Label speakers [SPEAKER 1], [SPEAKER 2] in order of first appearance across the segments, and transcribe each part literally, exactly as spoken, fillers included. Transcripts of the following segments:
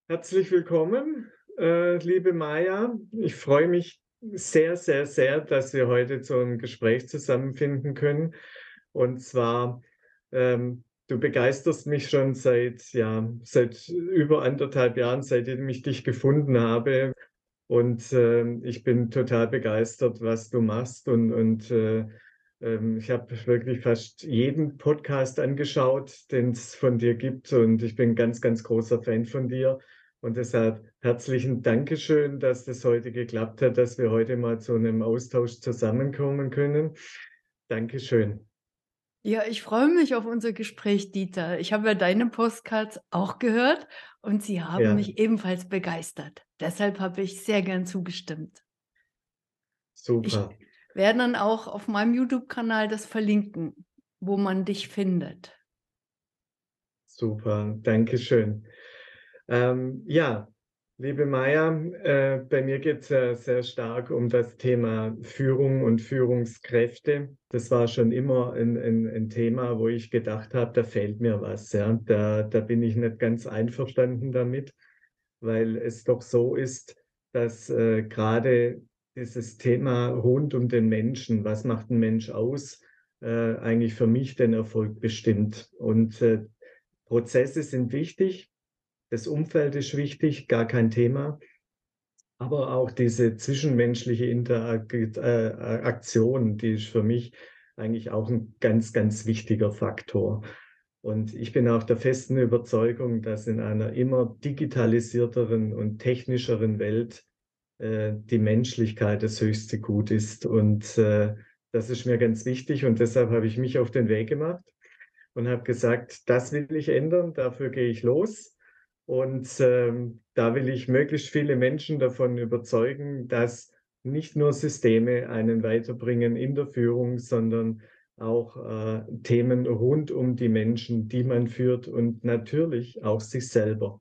[SPEAKER 1] Herzlich willkommen, äh, liebe Maja. Ich freue mich sehr, sehr, sehr, dass wir heute zu einem Gespräch zusammenfinden können. Und zwar, ähm, du begeisterst mich schon seit, ja, seit über anderthalb Jahren, seitdem ich dich gefunden habe. Und ähm, ich bin total begeistert, was du machst. Und, und äh, ähm, ich habe wirklich fast jeden Podcast angeschaut, den es von dir gibt. Und ich bin ein ganz, ganz großer Fan von dir. Und deshalb herzlichen Dankeschön, dass das heute geklappt hat, dass wir heute mal zu einem Austausch zusammenkommen können. Dankeschön.
[SPEAKER 2] Ja, ich freue mich auf unser Gespräch, Dieter. Ich habe ja deine Postcards auch gehört und sie haben
[SPEAKER 1] Ja,
[SPEAKER 2] mich ebenfalls begeistert. Deshalb habe ich sehr gern zugestimmt. Ich
[SPEAKER 1] super,
[SPEAKER 2] werde dann auch auf meinem YouTube-Kanal das verlinken, wo man dich findet.
[SPEAKER 1] super, Dankeschön. Ähm, ja, liebe Maja, äh, bei mir geht es ja sehr stark um das Thema Führung und Führungskräfte. Das war schon immer ein, ein, ein Thema, wo ich gedacht habe, da fehlt mir was. Ja. Da, da bin ich nicht ganz einverstanden damit, weil es doch so ist, dass äh, gerade dieses Thema rund um den Menschen, was macht ein Mensch aus, äh, eigentlich für mich den Erfolg bestimmt. Und äh, Prozesse sind wichtig, das Umfeld ist wichtig, gar kein Thema. Aber auch diese zwischenmenschliche Interaktion, die ist für mich eigentlich auch ein ganz, ganz wichtiger Faktor. Und ich bin auch der festen Überzeugung, dass in einer immer digitalisierteren und technischeren Welt äh, die Menschlichkeit das höchste Gut ist. Und äh, das ist mir ganz wichtig. Und deshalb habe ich mich auf den Weg gemacht und habe gesagt, das will ich ändern, dafür gehe ich los. Und ähm, da will ich möglichst viele Menschen davon überzeugen, dass nicht nur Systeme einen weiterbringen in der Führung, sondern auch äh, Themen rund um die Menschen, die man führt und natürlich auch sich selber.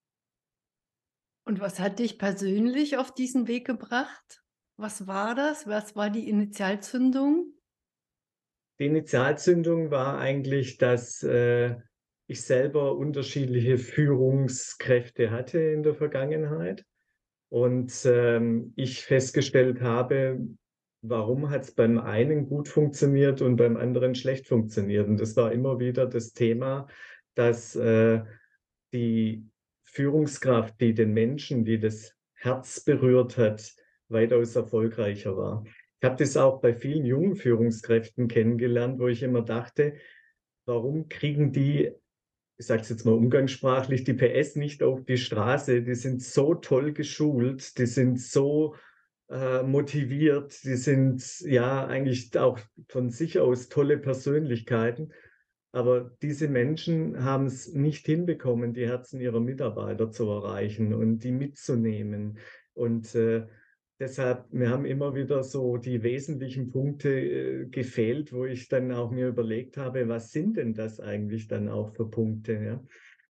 [SPEAKER 2] Und was hat dich persönlich auf diesen Weg gebracht? Was war das? Was war die Initialzündung?
[SPEAKER 1] Die Initialzündung war eigentlich, dass äh, ich selber unterschiedliche Führungskräfte hatte in der Vergangenheit. Und ähm, ich festgestellt habe, warum hat es beim einen gut funktioniert und beim anderen schlecht funktioniert. Und das war immer wieder das Thema, dass äh, die Führungskraft, die den Menschen, die das Herz berührt hat, weitaus erfolgreicher war. Ich habe das auch bei vielen jungen Führungskräften kennengelernt, wo ich immer dachte, warum kriegen die, ich sage es jetzt mal umgangssprachlich, die P S nicht auf die Straße? Die sind so toll geschult, die sind so äh, motiviert, die sind ja eigentlich auch von sich aus tolle Persönlichkeiten. Aber diese Menschen haben es nicht hinbekommen, die Herzen ihrer Mitarbeiter zu erreichen und die mitzunehmen. Und äh, deshalb, mir haben immer wieder so die wesentlichen Punkte äh, gefehlt, wo ich dann auch mir überlegt habe, was sind denn das eigentlich dann auch für Punkte? Ja?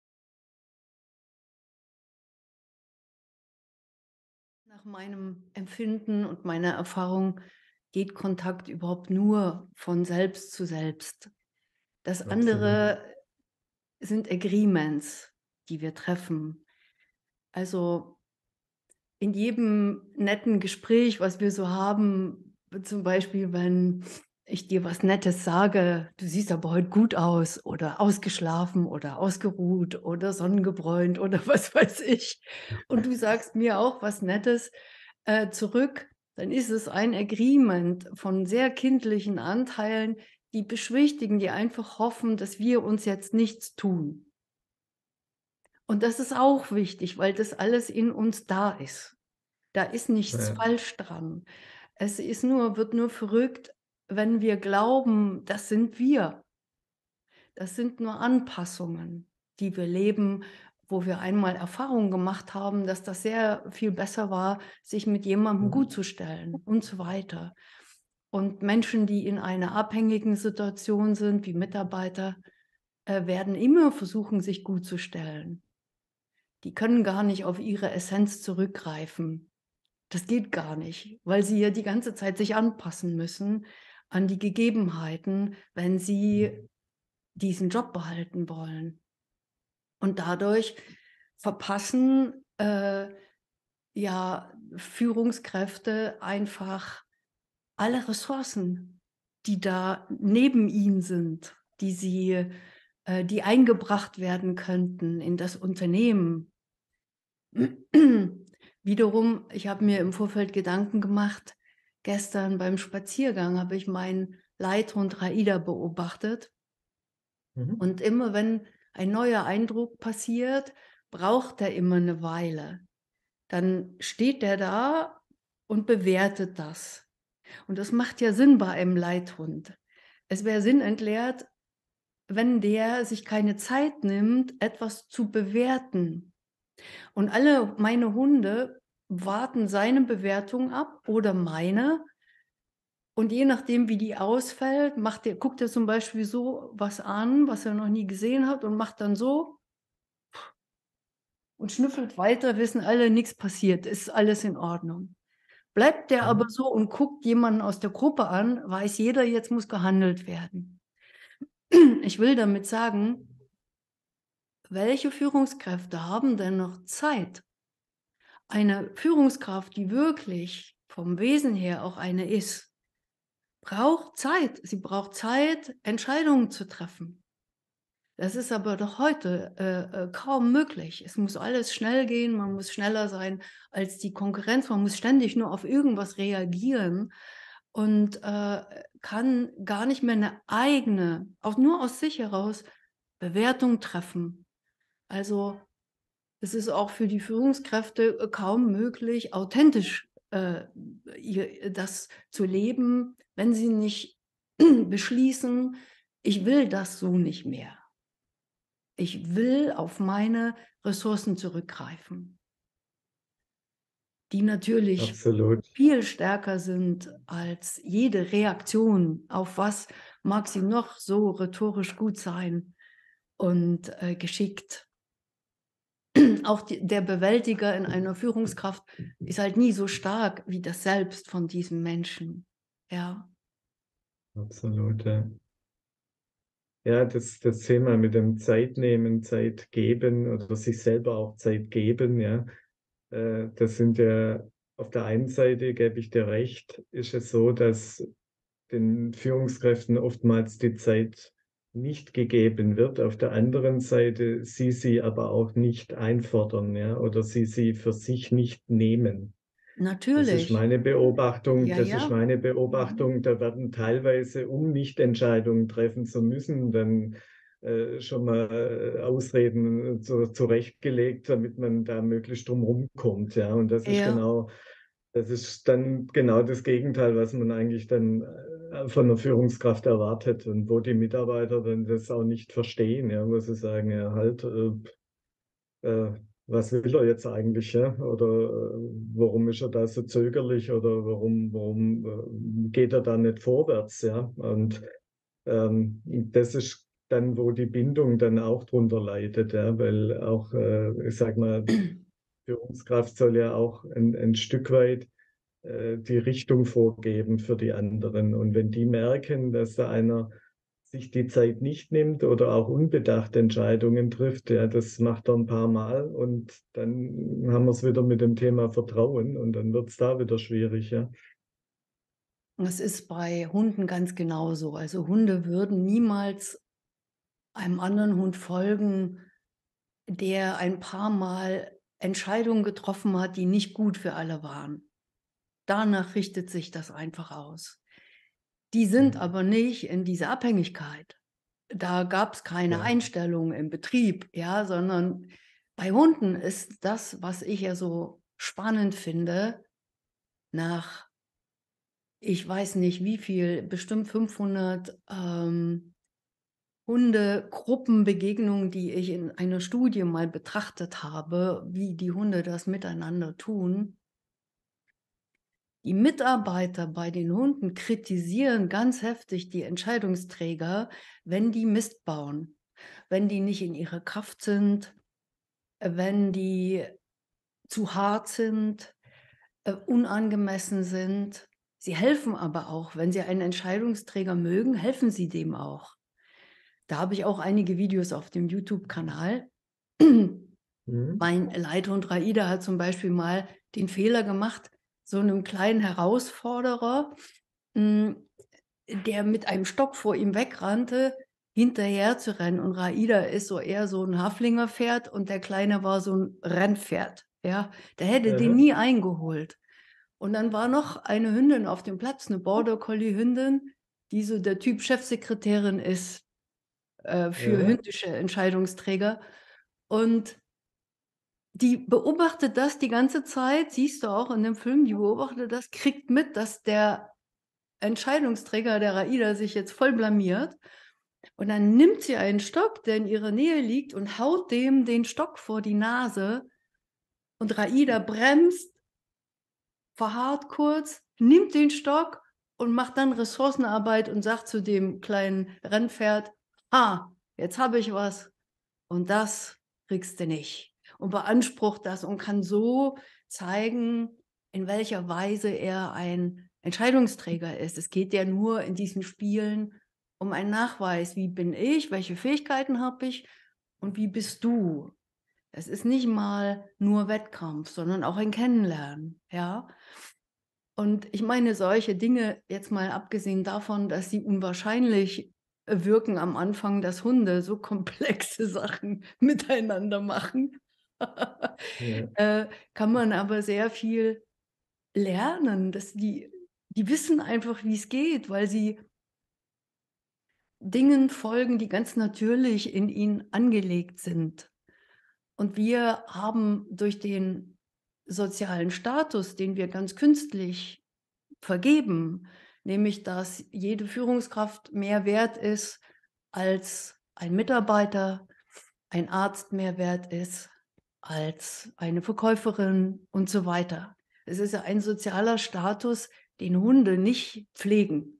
[SPEAKER 2] Nach meinem Empfinden und meiner Erfahrung geht Kontakt überhaupt nur von selbst zu selbst. Das
[SPEAKER 1] Absolut.
[SPEAKER 2] andere sind Agreements, die wir treffen. Also in jedem netten Gespräch, was wir so haben, zum Beispiel, wenn ich dir was Nettes sage, du siehst aber heute gut aus oder ausgeschlafen oder ausgeruht oder sonnengebräunt oder was weiß ich. Und du sagst mir auch was Nettes äh, zurück, dann ist es ein Agreement von sehr kindlichen Anteilen, die beschwichtigen, die einfach hoffen, dass wir uns jetzt nichts tun. Und das ist auch wichtig, weil das alles in uns da ist. Da ist nichts
[SPEAKER 1] Ja,
[SPEAKER 2] falsch dran. Es ist nur wird nur verrückt, wenn wir glauben, das sind wir. Das sind nur Anpassungen, die wir leben, wo wir einmal Erfahrung gemacht haben, dass das sehr viel besser war, sich mit jemandem gutzustellen und so weiter. Und Menschen, die in einer abhängigen Situation sind, wie Mitarbeiter, äh, werden immer versuchen, sich gutzustellen. Die können gar nicht auf ihre Essenz zurückgreifen. Das geht gar nicht, weil sie ja die ganze Zeit sich anpassen müssen an die Gegebenheiten, wenn sie diesen Job behalten wollen. Und dadurch verpassen äh, ja Führungskräfte einfach alle Ressourcen, die da neben ihnen sind, die sie äh, die eingebracht werden könnten in das Unternehmen. Wiederum, ich habe mir im Vorfeld Gedanken gemacht, gestern beim Spaziergang habe ich meinen Leithund Raida beobachtet.
[SPEAKER 1] Mhm.
[SPEAKER 2] Und immer wenn ein neuer Eindruck passiert, braucht er immer eine Weile. Dann steht er da und bewertet das. Und das macht ja Sinn bei einem Leithund. Es wäre sinnentleert, wenn der sich keine Zeit nimmt, etwas zu bewerten. Und alle meine Hunde warten seine Bewertung ab oder meine. Und je nachdem, wie die ausfällt, macht der, guckt er zum Beispiel so was an, was er noch nie gesehen hat und macht dann so und schnüffelt weiter, wissen alle, nichts passiert, ist alles in Ordnung. Bleibt der aber
[SPEAKER 1] Mhm.
[SPEAKER 2] so und guckt jemanden aus der Gruppe an, weiß jeder, jetzt muss gehandelt werden. Ich will damit sagen, welche Führungskräfte haben denn noch Zeit? Eine Führungskraft, die wirklich vom Wesen her auch eine ist, braucht Zeit. Sie braucht Zeit, Entscheidungen zu treffen. Das ist aber doch heute äh, äh, kaum möglich. Es muss alles schnell gehen, man muss schneller sein als die Konkurrenz, man muss ständig nur auf irgendwas reagieren und äh, kann gar nicht mehr eine eigene, auch nur aus sich heraus, Bewertung treffen. Also es ist auch für die Führungskräfte äh, kaum möglich, authentisch äh, ihr, das zu leben, wenn sie nicht beschließen, ich will das so nicht mehr. Ich will auf meine Ressourcen zurückgreifen, die natürlich
[SPEAKER 1] Absolut.
[SPEAKER 2] viel stärker sind als jede Reaktion auf was mag sie noch so rhetorisch gut sein und äh, geschickt. Auch die, der Bewältiger in einer Führungskraft ist halt nie so stark wie das Selbst von diesem Menschen. Ja.
[SPEAKER 1] Absolut, ja. Ja, das, das Thema mit dem Zeitnehmen, Zeit geben oder sich selber auch Zeit geben, ja, äh, das sind ja auf der einen Seite, gebe ich dir recht, ist es so, dass den Führungskräften oftmals die Zeit nicht gegeben wird. Auf der anderen Seite sie sie aber auch nicht einfordern, ja, oder sie sie für sich nicht nehmen. Das ist
[SPEAKER 2] Natürlich.
[SPEAKER 1] meine Beobachtung,
[SPEAKER 2] Ja,
[SPEAKER 1] das ist
[SPEAKER 2] ja.
[SPEAKER 1] meine
[SPEAKER 2] Mhm.
[SPEAKER 1] Beobachtung. Da werden teilweise, um Nichtentscheidungen treffen zu müssen, dann äh, schon mal äh, Ausreden zu, zurechtgelegt, damit man da möglichst drum rumkommt. Ja, und das ist
[SPEAKER 2] Ja,
[SPEAKER 1] genau, das ist dann genau das Gegenteil, was man eigentlich dann äh, von einer Führungskraft erwartet und wo die Mitarbeiter dann das auch nicht verstehen, ja, wo sie sagen, ja, halt, äh, äh, was will er jetzt eigentlich, ja? Oder äh, warum ist er da so zögerlich oder warum, warum äh, geht er da nicht vorwärts, ja? Und ähm, das ist dann, wo die Bindung dann auch drunter leidet, ja, weil auch, äh, ich sag mal, Führungskraft soll ja auch ein, ein Stück weit äh, die Richtung vorgeben für die anderen. Und wenn die merken, dass da einer sich die Zeit nicht nimmt oder auch unbedacht Entscheidungen trifft, ja, das macht er ein paar Mal und dann haben wir es wieder mit dem Thema Vertrauen und dann wird es da wieder schwierig, ja.
[SPEAKER 2] das ist bei Hunden ganz genauso. Also Hunde würden niemals einem anderen Hund folgen, der ein paar Mal Entscheidungen getroffen hat, die nicht gut für alle waren. Danach richtet sich das einfach aus. Die sind
[SPEAKER 1] Mhm.
[SPEAKER 2] aber nicht in dieser Abhängigkeit. Da gab es keine
[SPEAKER 1] Ja,
[SPEAKER 2] Einstellung im Betrieb, ja, sondern bei Hunden ist das, was ich ja so spannend finde, nach, ich weiß nicht wie viel, bestimmt fünfhundert ähm, Hundegruppenbegegnungen, die ich in einer Studie mal betrachtet habe, wie die Hunde das miteinander tun. Die Mitarbeiter bei den Hunden kritisieren ganz heftig die Entscheidungsträger, wenn die Mist bauen, wenn die nicht in ihrer Kraft sind, äh, wenn die zu hart sind, äh, unangemessen sind. Sie helfen aber auch, wenn sie einen Entscheidungsträger mögen, helfen sie dem auch. Da habe ich auch einige Videos auf dem YouTube-Kanal.
[SPEAKER 1] Mhm.
[SPEAKER 2] Mein Leithund Raida hat zum Beispiel mal den Fehler gemacht, so einem kleinen Herausforderer, hm, der mit einem Stock vor ihm wegrannte, hinterher zu rennen. Und Raida ist so eher so ein Haflingerpferd und der Kleine war so ein Rennpferd, ja? Der hätte den
[SPEAKER 1] Aha.
[SPEAKER 2] nie eingeholt. Und dann war noch eine Hündin auf dem Platz, 'ne Border Collie Hündin, die so der Typ Chefsekretärin ist, äh, für
[SPEAKER 1] Ja.
[SPEAKER 2] hündische Entscheidungsträger. Und die beobachtet das die ganze Zeit, siehst du auch in dem Film, die beobachtet das, kriegt mit, dass der Entscheidungsträger, der Raida, sich jetzt voll blamiert. Und dann nimmt sie einen Stock, der in ihrer Nähe liegt, und haut dem den Stock vor die Nase. Und Raida bremst, verharrt kurz, nimmt den Stock und macht dann Ressourcenarbeit und sagt zu dem kleinen Rennpferd: „Ah, jetzt habe ich was und das kriegst du nicht.“ Und beansprucht das und kann so zeigen, in welcher Weise er ein Entscheidungsträger ist. Es geht ja nur in diesen Spielen um einen Nachweis. Wie bin ich? Welche Fähigkeiten habe ich? Und wie bist du? Es ist nicht mal nur Wettkampf, sondern auch ein Kennenlernen, ja? Und ich meine, solche Dinge, jetzt mal abgesehen davon, dass sie unwahrscheinlich äh, wirken am Anfang, dass Hunde so komplexe Sachen miteinander machen,
[SPEAKER 1] Ja.
[SPEAKER 2] äh, kann man aber sehr viel lernen, dass die die wissen einfach, wie es geht, weil sie Dingen folgen, die ganz natürlich in ihnen angelegt sind. Und wir haben durch den sozialen Status, den wir ganz künstlich vergeben, nämlich dass jede Führungskraft mehr wert ist als ein Mitarbeiter, ein Arzt mehr wert ist als eine Verkäuferin und so weiter. Es ist ja ein sozialer Status, den Hunde nicht pflegen.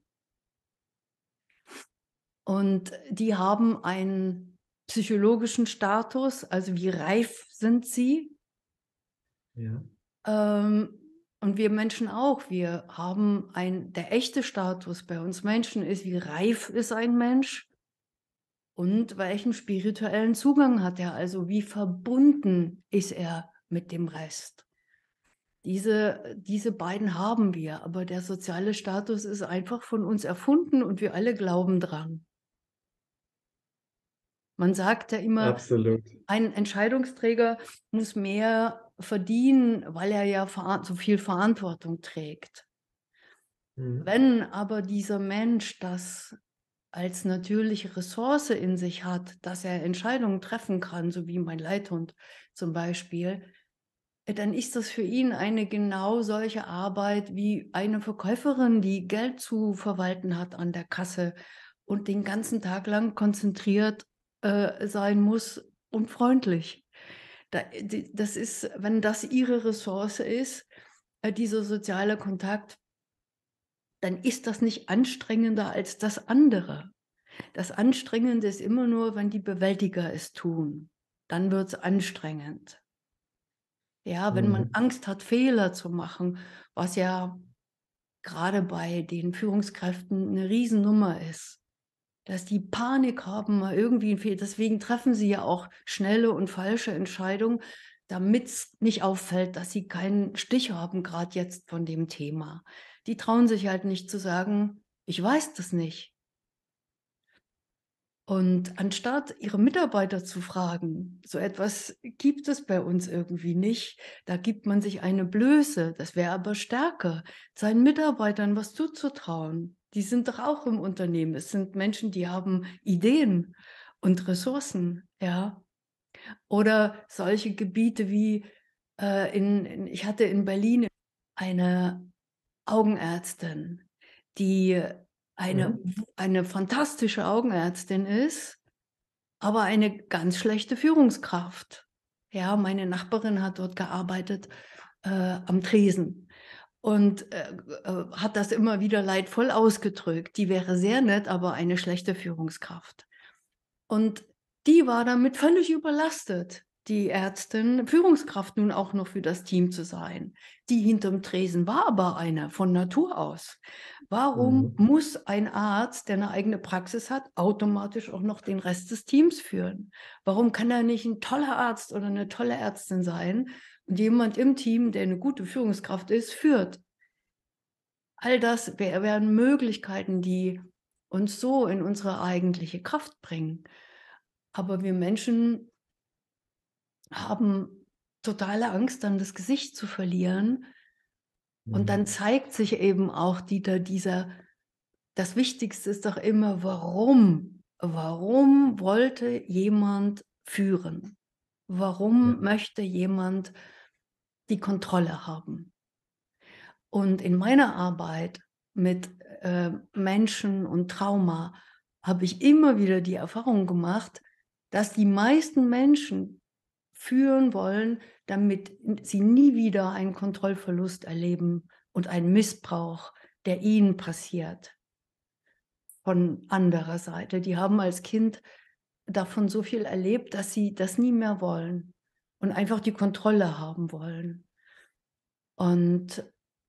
[SPEAKER 2] Und die haben einen psychologischen Status, also wie reif sind sie?
[SPEAKER 1] Ja.
[SPEAKER 2] Ähm, und wir Menschen auch. Wir haben ein der echte Status bei uns Menschen ist, wie reif ist ein Mensch und welchen spirituellen Zugang hat er, also wie verbunden ist er mit dem Rest. Diese diese beiden haben wir, aber der soziale Status ist einfach von uns erfunden und wir alle glauben dran. Man sagt ja immer,
[SPEAKER 1] Absolut.
[SPEAKER 2] ein Entscheidungsträger muss mehr verdienen, weil er ja veran so viel Verantwortung trägt.
[SPEAKER 1] Mhm.
[SPEAKER 2] Wenn aber dieser Mensch das als natürliche Ressource in sich hat, dass er Entscheidungen treffen kann, so wie mein Leithund zum Beispiel, äh, dann ist das für ihn eine genau solche Arbeit wie eine Verkäuferin, die Geld zu verwalten hat an der Kasse und den ganzen Tag lang konzentriert, äh, sein muss und freundlich. Da d das ist wenn das ihre Ressource ist, äh, dieser soziale Kontakt, dann ist das nicht anstrengender als das andere. Das Anstrengende ist immer nur, wenn die Bewältiger es tun. Dann wird's anstrengend. Ja, wenn man
[SPEAKER 1] Mhm.
[SPEAKER 2] Angst hat, Fehler zu machen, was ja gerade bei den Führungskräften eine Riesennummer ist, dass die Panik haben, mal irgendwie 'n Fehl deswegen treffen sie ja auch schnelle und falsche Entscheidungen, damit's nicht auffällt, dass sie keinen Stich haben, gerade jetzt von dem Thema. Die trauen sich halt nicht zu sagen: „Ich weiß das nicht.“ Und anstatt ihre Mitarbeiter zu fragen, so etwas gibt es bei uns irgendwie nicht. Da gibt man sich eine Blöße. Das wäre aber Stärke, seinen Mitarbeitern was zuzutrauen. Die sind doch auch im Unternehmen. Es sind Menschen, die haben Ideen und Ressourcen, ja. Oder solche Gebiete wie äh, in, in, ich hatte in Berlin eine Augenärztin, die eine,
[SPEAKER 1] Mhm.
[SPEAKER 2] eine fantastische Augenärztin ist, aber eine ganz schlechte Führungskraft. Ja, meine Nachbarin hat dort gearbeitet, äh, am Tresen und, äh, äh, hat das immer wieder leidvoll ausgedrückt. Die wäre sehr nett, aber eine schlechte Führungskraft. Und die war damit völlig überlastet, die Ärztin, Führungskraft nun auch noch für das Team zu sein. Die hinterm Tresen war aber eine von Natur aus. Warum
[SPEAKER 1] Mhm.
[SPEAKER 2] muss ein Arzt, der eine eigene Praxis hat, automatisch auch noch den Rest des Teams führen? Warum kann er nicht ein toller Arzt oder eine tolle Ärztin sein und jemand im Team, der eine gute Führungskraft ist, führt? All das wär wären Möglichkeiten, die uns so in unsere eigentliche Kraft bringen. Aber wir Menschen haben totale Angst, dann das Gesicht zu verlieren. Und
[SPEAKER 1] Mhm.
[SPEAKER 2] dann zeigt sich eben auch Dieter dieser das Wichtigste ist doch immer, warum? Warum wollte jemand führen?
[SPEAKER 1] Ja.
[SPEAKER 2] Warum möchte jemand die Kontrolle haben? Und in meiner Arbeit mit, äh, Menschen und Trauma habe ich immer wieder die Erfahrung gemacht, dass die meisten Menschen führen wollen, damit sie nie wieder einen Kontrollverlust erleben und einen Missbrauch, der ihnen passiert von anderer Seite. Die haben als Kind davon so viel erlebt, dass sie das nie mehr wollen und einfach die Kontrolle haben wollen. Und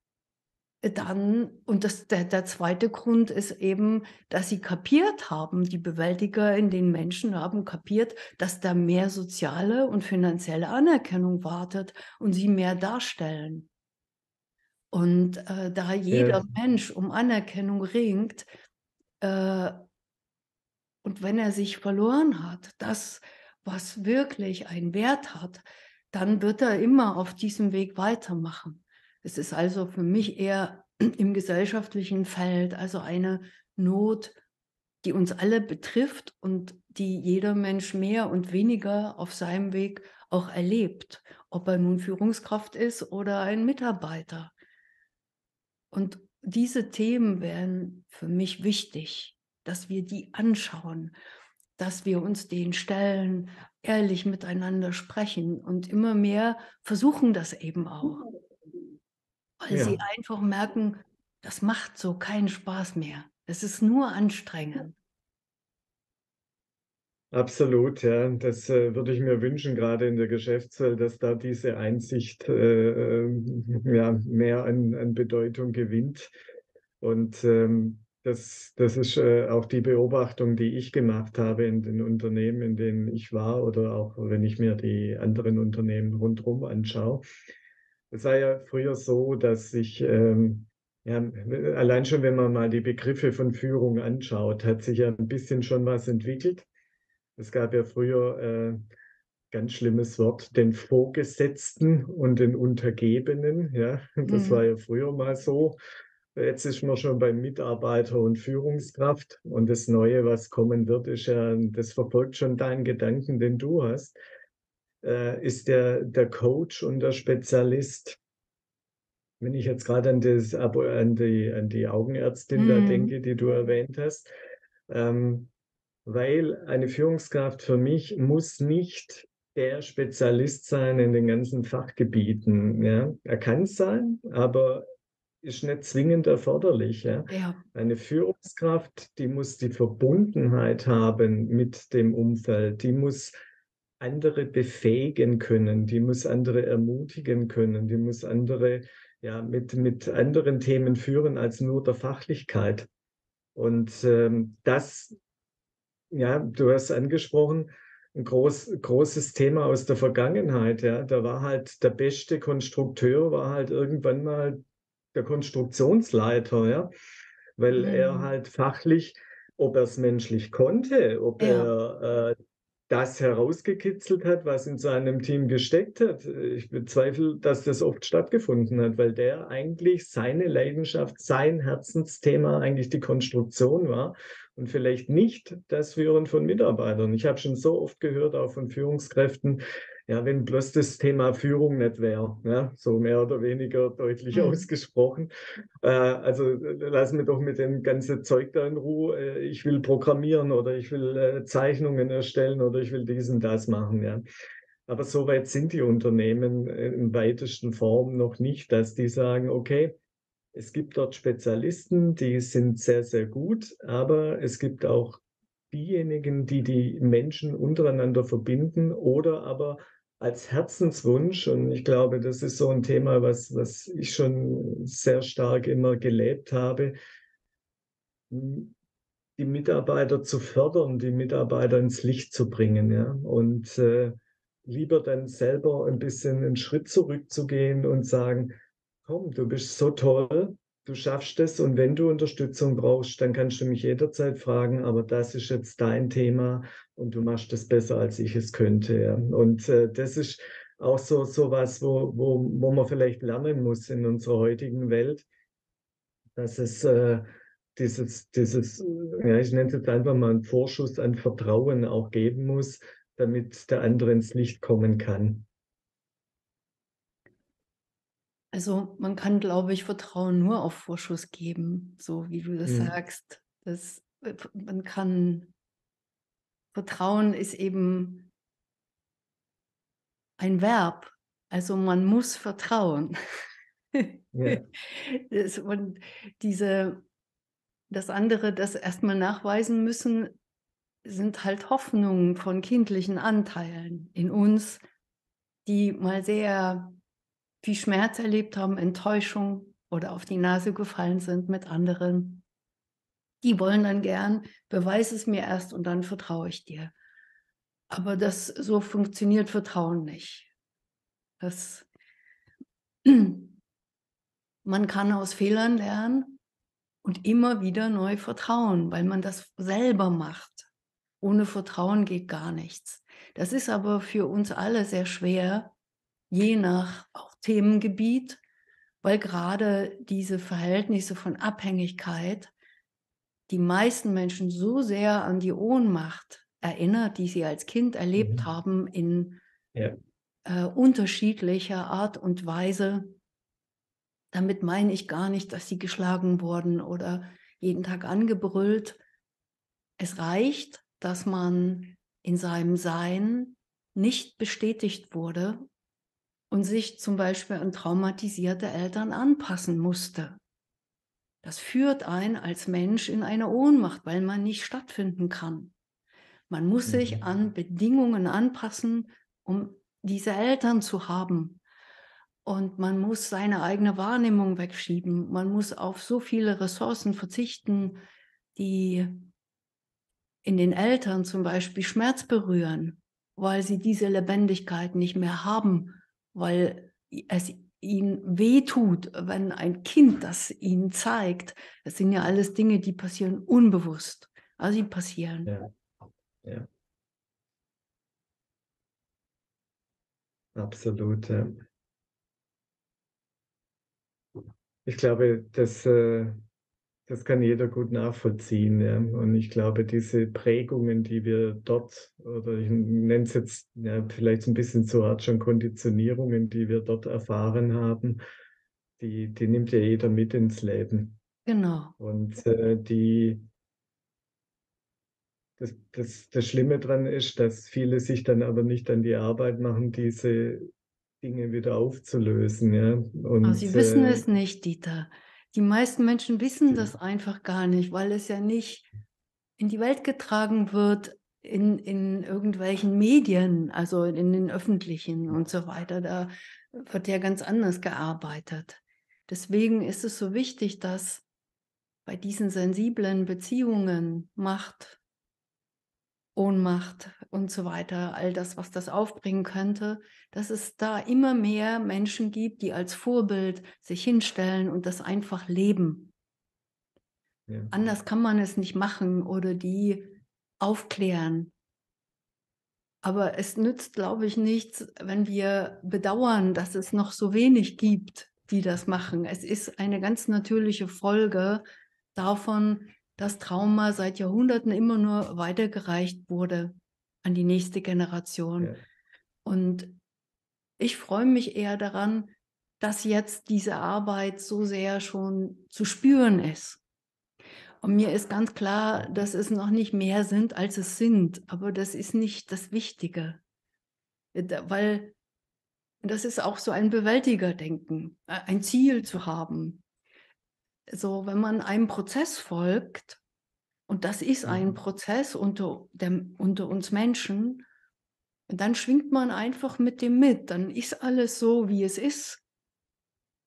[SPEAKER 2] dann und das der der zweite Grund ist eben, dass sie kapiert haben die Bewältiger in den Menschen haben kapiert, dass da mehr soziale und finanzielle Anerkennung wartet und sie mehr darstellen. Und, äh, da
[SPEAKER 1] Ja.
[SPEAKER 2] jeder Mensch um Anerkennung ringt, äh und wenn er sich verloren hat, das, was wirklich einen Wert hat, dann wird er immer auf diesem Weg weitermachen. Es ist also für mich eher im gesellschaftlichen Feld, also eine Not, die uns alle betrifft und die jeder Mensch mehr und weniger auf seinem Weg auch erlebt, ob er nun Führungskraft ist oder ein Mitarbeiter. Und diese Themen wären für mich wichtig, dass wir die anschauen, dass wir uns denen stellen, ehrlich miteinander sprechen und immer mehr versuchen das eben auch, weil sie
[SPEAKER 1] Ja.
[SPEAKER 2] einfach merken, das macht so keinen Spaß mehr. Es ist nur anstrengend.
[SPEAKER 1] Absolut, ja. Das äh, würde ich mir wünschen, gerade in der Geschäftswelt, dass da diese Einsicht äh, ähm, ja, mehr an, an Bedeutung gewinnt. Und ähm, das, das ist äh, auch die Beobachtung, die ich gemacht habe in den Unternehmen, in denen ich war, oder auch wenn ich mir die anderen Unternehmen rundherum anschaue. Es war ja früher so, dass ich ähm, ja, allein schon, wenn man mal die Begriffe von Führung anschaut, hat sich ja ein bisschen schon was entwickelt. Es gab ja früher äh, ganz schlimmes Wort, den Vorgesetzten und den Untergebenen. Ja, das war
[SPEAKER 2] Mhm.
[SPEAKER 1] ja früher mal so. Jetzt ist man schon beim Mitarbeiter und Führungskraft. Und das Neue, was kommen wird, ist ja, das verfolgt schon deinen Gedanken, den du hast, äh, ist der, der Coach und der Spezialist. Wenn ich jetzt gerade an, das, Abo- an, die, an die Augenärztin da
[SPEAKER 2] Mhm.
[SPEAKER 1] denke, die du erwähnt hast, ähm, weil eine Führungskraft für mich muss nicht der Spezialist sein in den ganzen Fachgebieten. Ja. Er kann es sein, aber ist nicht zwingend erforderlich. Ja.
[SPEAKER 2] Ja.
[SPEAKER 1] Eine Führungskraft, die muss die Verbundenheit haben mit dem Umfeld, die muss andere befähigen können, die muss andere ermutigen können, die muss andere ja, mit, mit anderen Themen führen als nur der Fachlichkeit. Und ähm, das ja, du hast angesprochen, ein groß, großes Thema aus der Vergangenheit. Ja, da war halt der beste Konstrukteur, war halt irgendwann mal der Konstruktionsleiter, ja, weil er
[SPEAKER 2] Mhm.
[SPEAKER 1] halt fachlich, ob er es menschlich konnte, ob
[SPEAKER 2] Ja.
[SPEAKER 1] er äh, das herausgekitzelt hat, was in seinem Team gesteckt hat. Ich bezweifle, dass das oft stattgefunden hat, weil der eigentlich seine Leidenschaft, sein Herzensthema eigentlich die Konstruktion war und vielleicht nicht das Führen von Mitarbeitern. Ich habe schon so oft gehört, auch von Führungskräften, ja, wenn bloß das Thema Führung nicht wäre, ja, so mehr oder weniger deutlich
[SPEAKER 2] Mhm.
[SPEAKER 1] ausgesprochen. Äh, also äh, lass mich doch mit dem ganzen Zeug da in Ruhe. Äh, ich will programmieren oder ich will äh, Zeichnungen erstellen oder ich will dies und das machen, ja. Aber so weit sind die Unternehmen äh, im weitesten Form noch nicht, dass die sagen, okay, es gibt dort Spezialisten, die sind sehr, sehr gut, aber es gibt auch diejenigen, die die Menschen untereinander verbinden oder aber als Herzenswunsch. Und ich glaube, das ist so ein Thema, was, was ich schon sehr stark immer gelebt habe. die Mitarbeiter zu fördern, die Mitarbeiter ins Licht zu bringen, ja. Und äh, lieber dann selber ein bisschen einen Schritt zurückzugehen und sagen, komm, du bist so toll, du schaffst es und wenn du Unterstützung brauchst, dann kannst du mich jederzeit fragen, aber das ist jetzt dein Thema und du machst es besser, als ich es könnte, ja. Und äh, das ist auch so, so was, wo, wo, wo man vielleicht lernen muss in unserer heutigen Welt, dass es äh, dieses, dieses, äh, ja, ich nenne es jetzt einfach mal einen Vorschuss an Vertrauen auch geben muss, damit der andere ins Licht kommen kann.
[SPEAKER 2] Also man kann, glaube ich, Vertrauen nur auf Vorschuss geben, so wie du das
[SPEAKER 1] Hm.
[SPEAKER 2] sagst. Das, äh, man kann, Vertrauen ist eben ein Verb. Also man muss vertrauen.
[SPEAKER 1] Ja.
[SPEAKER 2] Das, und diese, das andere, das erstmal nachweisen müssen, sind halt Hoffnungen von kindlichen Anteilen in uns, die mal sehr viel Schmerz erlebt haben, Enttäuschung oder auf die Nase gefallen sind mit anderen. Die wollen dann gern, beweis es mir erst und dann vertraue ich dir. Aber das, so funktioniert Vertrauen nicht. Das, man kann aus Fehlern lernen und immer wieder neu vertrauen, weil man das selber macht. Ohne Vertrauen geht gar nichts. Das ist aber für uns alle sehr schwer, je nach auch Themengebiet, weil gerade diese Verhältnisse von Abhängigkeit die meisten Menschen so sehr an die Ohnmacht erinnert, die sie als Kind erlebt
[SPEAKER 1] Mhm.
[SPEAKER 2] haben in
[SPEAKER 1] Ja.
[SPEAKER 2] äh, unterschiedlicher Art und Weise. Damit meine ich gar nicht, dass sie geschlagen wurden oder jeden Tag angebrüllt. Es reicht, dass man in seinem Sein nicht bestätigt wurde und sich zum Beispiel an traumatisierte Eltern anpassen musste. Das führt einen als Mensch in eine Ohnmacht, weil man nicht stattfinden kann. Man muss sich
[SPEAKER 1] Mhm.
[SPEAKER 2] an Bedingungen anpassen, um diese Eltern zu haben. Und man muss seine eigene Wahrnehmung wegschieben. Man muss auf so viele Ressourcen verzichten, die in den Eltern zum Beispiel Schmerz berühren, weil sie diese Lebendigkeit nicht mehr haben, weil es ihnen wehtut, wenn ein Kind das ihnen zeigt. Das sind ja alles Dinge, die passieren unbewusst. Also sie passieren.
[SPEAKER 1] Ja. Ja. Absolut. Ja. Ich glaube, das, äh, das kann jeder gut nachvollziehen. Ja. Und ich glaube, diese Prägungen, die wir dort, oder ich nenne es jetzt ja, vielleicht ein bisschen so Art schon Konditionierungen, die wir dort erfahren haben, die, die nimmt ja jeder mit ins Leben.
[SPEAKER 2] Genau.
[SPEAKER 1] Und äh, die, das, das, das Schlimme daran ist, dass viele sich dann aber nicht an die Arbeit machen, diese Dinge wieder aufzulösen. Ja.
[SPEAKER 2] Aber
[SPEAKER 1] Und
[SPEAKER 2] sie wissen
[SPEAKER 1] äh,
[SPEAKER 2] es nicht, Dieter. Die meisten Menschen wissen
[SPEAKER 1] die,
[SPEAKER 2] das einfach gar nicht, weil es ja nicht in die Welt getragen wird in, in irgendwelchen Medien, also in den öffentlichen und so weiter. Da wird ja ganz anders gearbeitet. Deswegen ist es so wichtig, dass bei diesen sensiblen Beziehungen Macht, Ohnmacht und so weiter, all das, was das aufbringen könnte, dass es da immer mehr Menschen gibt, die als Vorbild sich hinstellen und das einfach leben.
[SPEAKER 1] ja.
[SPEAKER 2] Anders kann man es nicht machen oder die aufklären. Aber es nützt, glaube ich, nichts, wenn wir bedauern, dass es noch so wenig gibt, die das machen. Es ist eine ganz natürliche Folge davon, dass Trauma seit Jahrhunderten immer nur weitergereicht wurde an die nächste Generation.
[SPEAKER 1] Ja.
[SPEAKER 2] Und ich freue mich eher daran, dass jetzt diese Arbeit so sehr schon zu spüren ist. Und mir ist ganz klar, dass es noch nicht mehr sind, als es sind. Aber das ist nicht das Wichtige. Da- Weil das ist auch so ein Bewältigerdenken, äh, ein Ziel zu haben. So, wenn man einem Prozess folgt, und das ist ein
[SPEAKER 1] Mhm.
[SPEAKER 2] Prozess unter, dem, unter uns Menschen, dann schwingt man einfach mit dem mit. Dann ist alles so, wie es ist.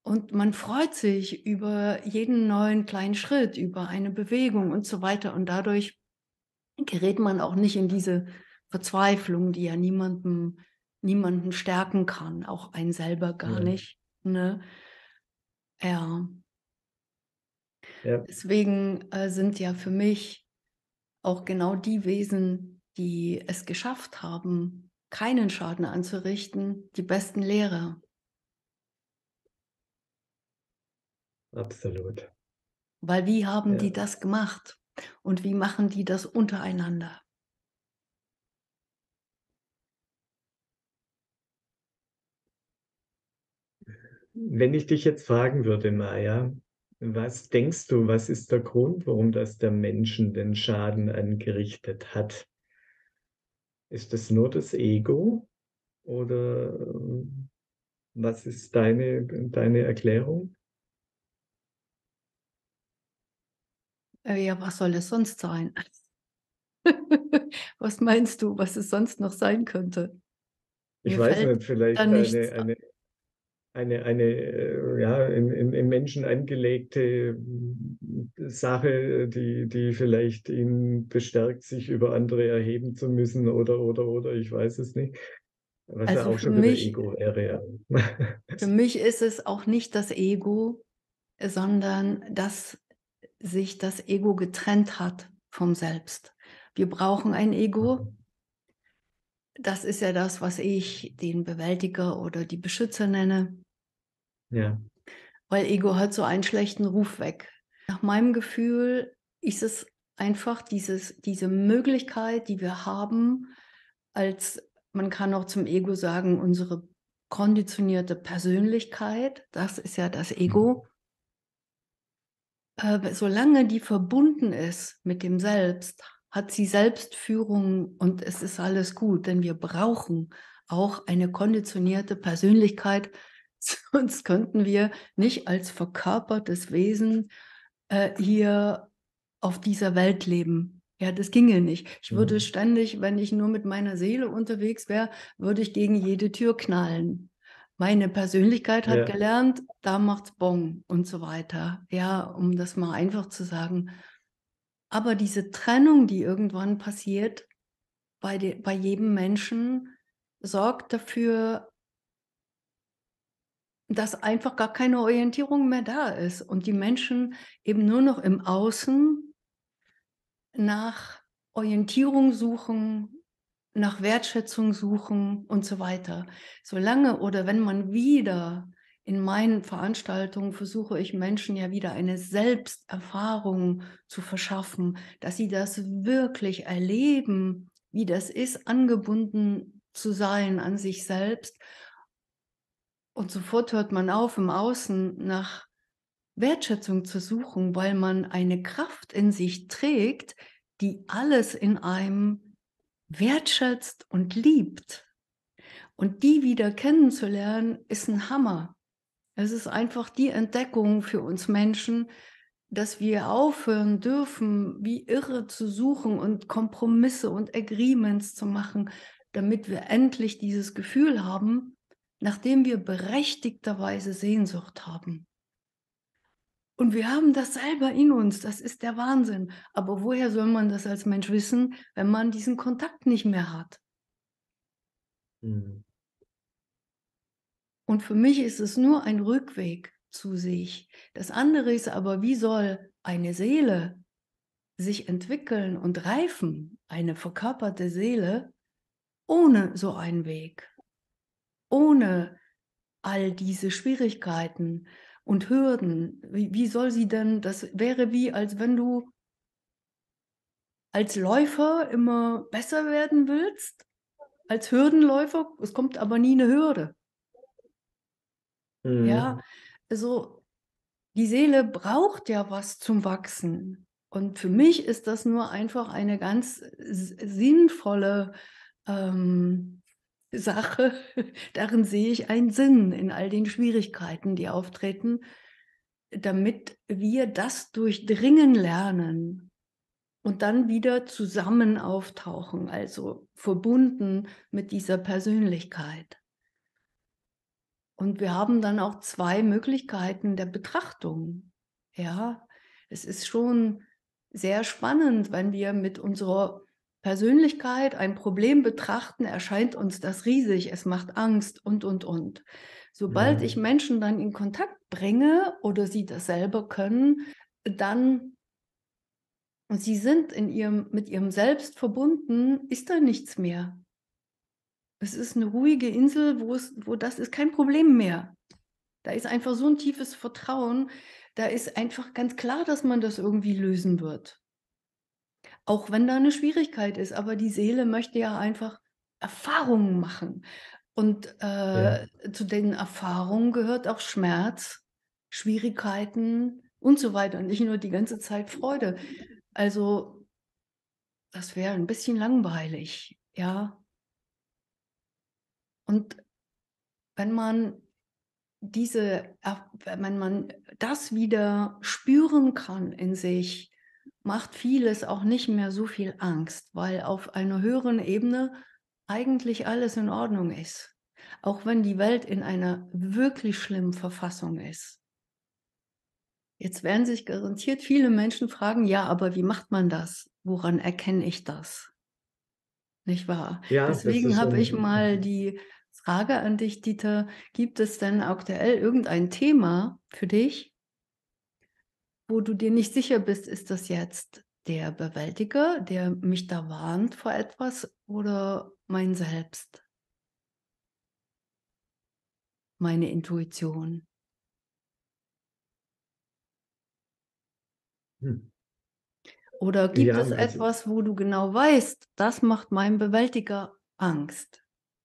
[SPEAKER 2] Und man freut sich über jeden neuen kleinen Schritt, über eine Bewegung und so weiter. Und dadurch gerät man auch nicht in diese Verzweiflung, die ja niemanden, niemanden stärken kann, auch einen selber gar
[SPEAKER 1] Ja,
[SPEAKER 2] nicht. Ne? Ja,
[SPEAKER 1] ja,
[SPEAKER 2] deswegen äh, sind ja für mich auch genau die Wesen, die es geschafft haben, keinen Schaden anzurichten, die besten Lehrer.
[SPEAKER 1] absolut.
[SPEAKER 2] Weil wie haben die
[SPEAKER 1] Ja.
[SPEAKER 2] das gemacht? Und wie machen die das untereinander?
[SPEAKER 1] Wenn ich dich jetzt fragen würde, Maja, was denkst du, was ist der Grund, warum das der Menschen den Schaden angerichtet hat? Ist es nur das Ego oder ähm, was ist deine, deine Erklärung?
[SPEAKER 2] Äh, ja, was soll es sonst sein? Was meinst du, was es sonst noch sein könnte?
[SPEAKER 1] Ich
[SPEAKER 2] Mir
[SPEAKER 1] weiß
[SPEAKER 2] fällt
[SPEAKER 1] nicht,
[SPEAKER 2] da
[SPEAKER 1] vielleicht eine,
[SPEAKER 2] nichts a
[SPEAKER 1] eine, eine, eine äh, ja, im, im, im Menschen angelegte mm, Sache, die, die vielleicht ihn bestärkt, sich über andere erheben zu müssen oder, oder, oder, ich weiß es nicht. Was ja
[SPEAKER 2] also
[SPEAKER 1] auch
[SPEAKER 2] für
[SPEAKER 1] schon wieder
[SPEAKER 2] mich
[SPEAKER 1] Ego wäre, ja.
[SPEAKER 2] für mich ist es auch nicht das Ego, sondern dass sich das Ego getrennt hat vom Selbst. Wir brauchen ein Ego.
[SPEAKER 1] Mhm.
[SPEAKER 2] Das ist ja das, was ich den Bewältiger oder die Beschützer nenne,
[SPEAKER 1] Ja,
[SPEAKER 2] weil Ego hat so einen schlechten Ruf weg. Nach meinem Gefühl ist es einfach dieses diese Möglichkeit, die wir haben, als man kann auch zum Ego sagen, unsere konditionierte Persönlichkeit, das ist ja das
[SPEAKER 1] mhm.
[SPEAKER 2] Ego. Äh, solange die verbunden ist mit dem Selbst, hat sie Selbstführung und es ist alles gut, denn wir brauchen auch eine konditionierte Persönlichkeit, sonst könnten wir nicht als verkörpertes Wesen äh, hier auf dieser Welt leben. Ja, das ginge nicht. Ich würde
[SPEAKER 1] Mhm.
[SPEAKER 2] ständig, wenn ich nur mit meiner Seele unterwegs wäre, würde ich gegen jede Tür knallen. Meine Persönlichkeit hat
[SPEAKER 1] Ja,
[SPEAKER 2] gelernt, da macht's Bong und so weiter. Ja, um das mal einfach zu sagen. Aber diese Trennung, die irgendwann passiert bei, de, bei jedem Menschen, sorgt dafür, dass einfach gar keine Orientierung mehr da ist und die Menschen eben nur noch im Außen nach Orientierung suchen, nach Wertschätzung suchen und so weiter. Solange oder wenn man wieder in meinen Veranstaltungen versuche ich Menschen ja wieder eine Selbsterfahrung zu verschaffen, dass sie das wirklich erleben, wie das ist, angebunden zu sein an sich selbst. Und sofort hört man auf, im Außen nach Wertschätzung zu suchen, weil man eine Kraft in sich trägt, die alles in einem wertschätzt und liebt. Und die wieder kennenzulernen, ist ein Hammer. Es ist einfach die Entdeckung für uns Menschen, dass wir aufhören dürfen, wie irre zu suchen und Kompromisse und Agreements zu machen, damit wir endlich dieses Gefühl haben, nachdem wir berechtigterweise Sehnsucht haben. Und wir haben das selber in uns, das ist der Wahnsinn. Aber woher soll man das als Mensch wissen, wenn man diesen Kontakt nicht mehr hat?
[SPEAKER 1] mhm.
[SPEAKER 2] Und für mich ist es nur ein Rückweg zu sich. Das andere ist aber, wie soll eine Seele sich entwickeln und reifen, eine verkörperte Seele, ohne so einen Weg, ohne all diese Schwierigkeiten und Hürden. Wie, wie soll sie denn, das wäre wie, als wenn du als Läufer immer besser werden willst, als Hürdenläufer, es kommt aber nie eine Hürde. Ja,
[SPEAKER 1] Mhm.
[SPEAKER 2] also die Seele braucht ja was zum Wachsen. Und für mich ist das nur einfach eine ganz s- sinnvolle ähm, Sache. Darin sehe ich einen Sinn in all den Schwierigkeiten, die auftreten, damit wir das durchdringen lernen und dann wieder zusammen auftauchen, also verbunden mit dieser Persönlichkeit. Und wir haben dann auch zwei Möglichkeiten der Betrachtung. Ja, es ist schon sehr spannend, wenn wir mit unserer Persönlichkeit ein Problem betrachten, erscheint uns das riesig, es macht Angst und, und, und. Sobald
[SPEAKER 1] Ja,
[SPEAKER 2] ich Menschen dann in Kontakt bringe oder sie das selber können, dann und sie sind in ihrem, mit ihrem Selbst verbunden, ist da nichts mehr. Es ist eine ruhige Insel, wo es, wo das ist kein Problem mehr. Da ist einfach so ein tiefes Vertrauen. Da ist einfach ganz klar, dass man das irgendwie lösen wird. Auch wenn da eine Schwierigkeit ist, aber die Seele möchte ja einfach Erfahrungen machen. Und,
[SPEAKER 1] ja,
[SPEAKER 2] äh, zu den Erfahrungen gehört auch Schmerz, Schwierigkeiten und so weiter und nicht nur die ganze Zeit Freude. Also, das wäre ein bisschen langweilig, ja? Und wenn man diese er wenn man das wieder spüren kann in sich, macht vieles auch nicht mehr so viel Angst, weil auf einer höheren Ebene eigentlich alles in Ordnung ist, auch wenn die Welt in einer wirklich schlimmen Verfassung ist. Jetzt werden sich garantiert viele Menschen fragen: „Ja, aber wie macht man das? Woran erkenne ich das?“ Nicht wahr?
[SPEAKER 1] ja, das
[SPEAKER 2] Deswegen
[SPEAKER 1] ist
[SPEAKER 2] habe ich
[SPEAKER 1] ein,
[SPEAKER 2] mal die Frage an dich, Dieter: Gibt es denn aktuell irgendein Thema für dich, wo du dir nicht sicher bist, ist das jetzt der Bewältiger, der mich da warnt vor etwas oder mein Selbst, meine Intuition?
[SPEAKER 1] hm,
[SPEAKER 2] Oder gibt
[SPEAKER 1] ja,
[SPEAKER 2] es
[SPEAKER 1] also
[SPEAKER 2] etwas, wo du genau weißt, das macht meinem Bewältiger Angst?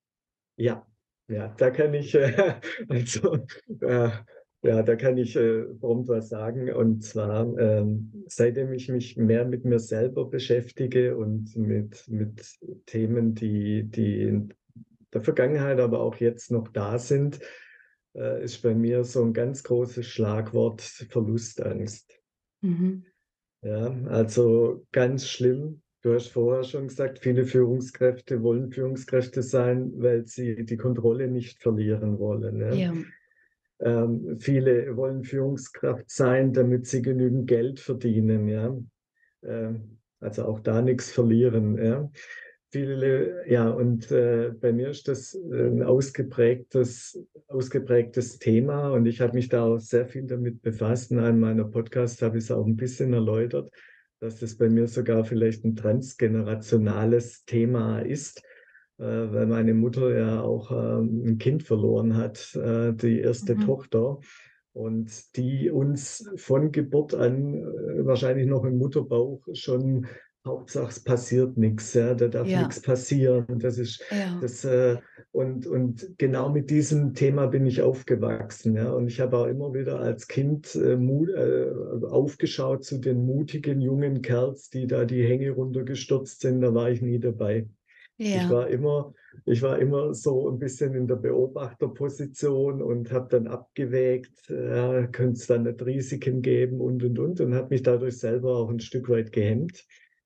[SPEAKER 1] ja, ja, da kann ich, äh, also, äh, ja, da kann ich äh, prompt was sagen. Und zwar, ähm, seitdem ich mich mehr mit mir selber beschäftige und mit, mit Themen, die, die in der Vergangenheit, aber auch jetzt noch da sind, äh, ist bei mir so ein ganz großes Schlagwort Verlustangst.
[SPEAKER 2] Mhm.
[SPEAKER 1] Ja, also ganz schlimm. Du hast vorher schon gesagt, viele Führungskräfte wollen Führungskräfte sein, weil sie die Kontrolle nicht verlieren wollen. Ja.
[SPEAKER 2] Ja,
[SPEAKER 1] Ähm, viele wollen Führungskraft sein, damit sie genügend Geld verdienen. Ja. Ähm, also auch da nichts verlieren. Ja. Viele, ja, und äh, bei mir ist das ein ausgeprägtes, ausgeprägtes Thema und ich habe mich da auch sehr viel damit befasst. In einem meiner Podcasts habe ich es auch ein bisschen erläutert, dass es bei mir sogar vielleicht ein transgenerationales Thema ist, äh, weil meine Mutter ja auch ähm, ein Kind verloren hat, äh, die erste
[SPEAKER 2] mhm.
[SPEAKER 1] Tochter. Und die uns von Geburt an, äh, wahrscheinlich noch im Mutterbauch, schon Hauptsache es passiert nichts, ja, da darf
[SPEAKER 2] Ja,
[SPEAKER 1] nichts passieren. Das ist
[SPEAKER 2] ja.
[SPEAKER 1] das, äh, und, und genau mit diesem Thema bin ich aufgewachsen. Ja. Und ich habe auch immer wieder als Kind äh, Mut, äh, aufgeschaut zu den mutigen jungen Kerls, die da die Hänge runtergestürzt sind. Da war ich nie dabei. Ich
[SPEAKER 2] Ja,
[SPEAKER 1] war immer, ich war immer so ein bisschen in der Beobachterposition und habe dann abgewägt, ja, könnte es dann nicht Risiken geben und und und und habe mich dadurch selber auch ein Stück weit gehemmt.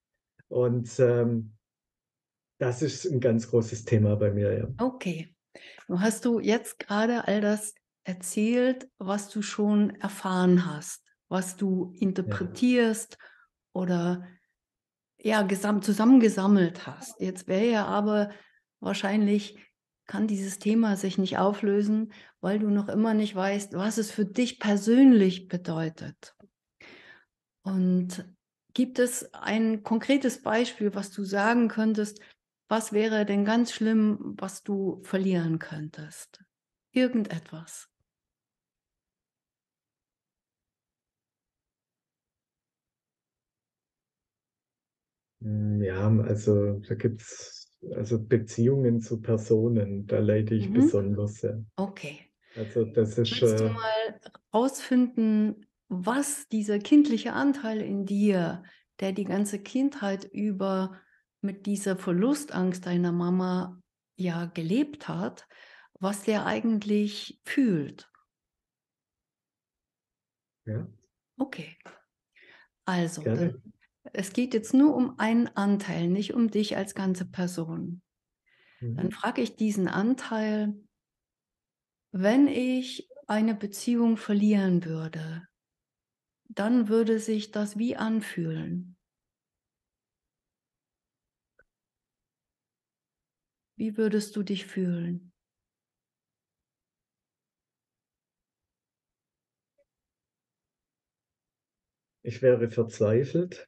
[SPEAKER 1] Und ähm, das ist ein ganz großes Thema bei mir, ja.
[SPEAKER 2] okay. Nun hast du jetzt gerade all das erzählt, was du schon erfahren hast, was du
[SPEAKER 1] Ja,
[SPEAKER 2] interpretierst oder ja, gesam zusammengesammelt hast. Jetzt wäre ja aber wahrscheinlich kann dieses Thema sich nicht auflösen, weil du noch immer nicht weißt, was es für dich persönlich bedeutet. Und gibt es ein konkretes Beispiel, was du sagen könntest, was wäre denn ganz schlimm, was du verlieren könntest? Irgendetwas.
[SPEAKER 1] Hm, ja, also da gibt es also Beziehungen zu Personen, da leide ich
[SPEAKER 2] Mhm.
[SPEAKER 1] besonders, ja.
[SPEAKER 2] Okay.
[SPEAKER 1] Also das ist,
[SPEAKER 2] Willst du
[SPEAKER 1] äh,
[SPEAKER 2] mal rausfinden, was dieser kindliche Anteil in dir, der die ganze Kindheit über mit dieser Verlustangst deiner Mama ja gelebt hat, was der eigentlich fühlt?
[SPEAKER 1] ja,
[SPEAKER 2] Okay, also dann,
[SPEAKER 1] gerne.
[SPEAKER 2] es geht jetzt nur um einen Anteil, nicht um dich als ganze Person. Dann
[SPEAKER 1] Mhm.
[SPEAKER 2] frage ich diesen Anteil, wenn ich eine Beziehung verlieren würde, dann würde sich das wie anfühlen? Wie würdest du dich fühlen?
[SPEAKER 1] Ich wäre verzweifelt.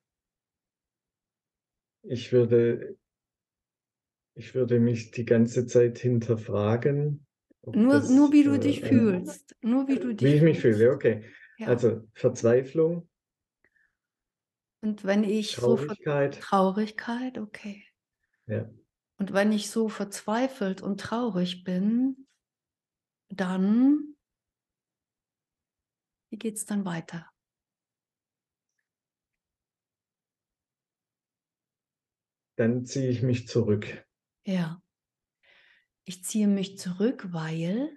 [SPEAKER 1] Ich würde, ich würde mich die ganze Zeit hinterfragen, ob
[SPEAKER 2] Nur, nur
[SPEAKER 1] das,
[SPEAKER 2] wie
[SPEAKER 1] äh,
[SPEAKER 2] du dich
[SPEAKER 1] ein,
[SPEAKER 2] fühlst. Nur wie du
[SPEAKER 1] wie
[SPEAKER 2] dich
[SPEAKER 1] ich mich fühle.
[SPEAKER 2] fühlst.
[SPEAKER 1] Okay.
[SPEAKER 2] Ja.
[SPEAKER 1] Also Verzweiflung,
[SPEAKER 2] Und wenn ich so ver
[SPEAKER 1] Traurigkeit.
[SPEAKER 2] Traurigkeit, okay.
[SPEAKER 1] Ja.
[SPEAKER 2] Und wenn ich so verzweifelt und traurig bin, dann, wie geht's dann weiter?
[SPEAKER 1] Dann ziehe ich mich zurück.
[SPEAKER 2] Ja. Ich ziehe mich zurück, weil